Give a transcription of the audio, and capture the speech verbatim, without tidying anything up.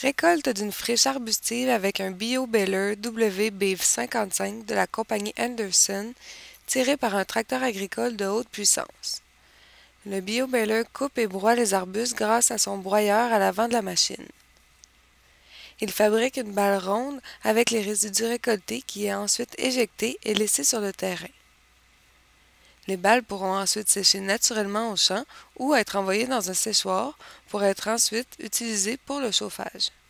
Récolte d'une friche arbustive avec un Biobaler W B cinquante-cinq de la compagnie Anderson, tiré par un tracteur agricole de haute puissance. Le Biobaler coupe et broie les arbustes grâce à son broyeur à l'avant de la machine. Il fabrique une balle ronde avec les résidus récoltés qui est ensuite éjectée et laissée sur le terrain. Les balles pourront ensuite sécher naturellement au champ ou être envoyées dans un séchoir pour être ensuite utilisées pour le chauffage.